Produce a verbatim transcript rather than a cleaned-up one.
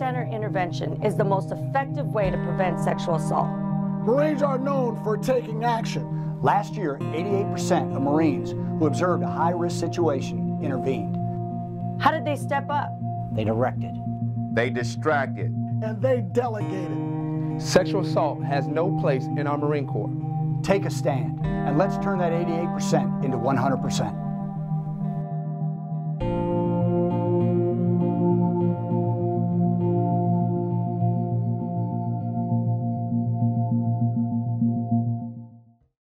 Bystander intervention is the most effective way to prevent sexual assault. Marines are known for taking action. Last year, eighty-eight percent of Marines who observed a high-risk situation intervened. How did they step up? They directed. They distracted. And they delegated. Sexual assault has no place in our Marine Corps. Take a stand, and let's turn that eighty-eight percent into one hundred percent.